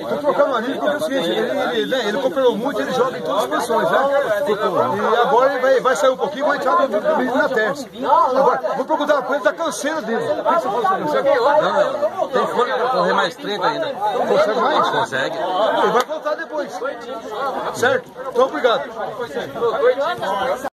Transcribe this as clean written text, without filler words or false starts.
Estou trocando a linha porque é o seguinte, ele cooperou muito, ele joga em todas as posições, né? E agora ele vai sair um pouquinho e vai entrar no meio na terça. Agora, vou perguntar uma coisa da canseira dele. O que você fala sobre isso? Não, tem fôlego para correr mais 30 ainda. Consegue mais? Consegue. Ele vai voltar depois. Certo? Então, obrigado.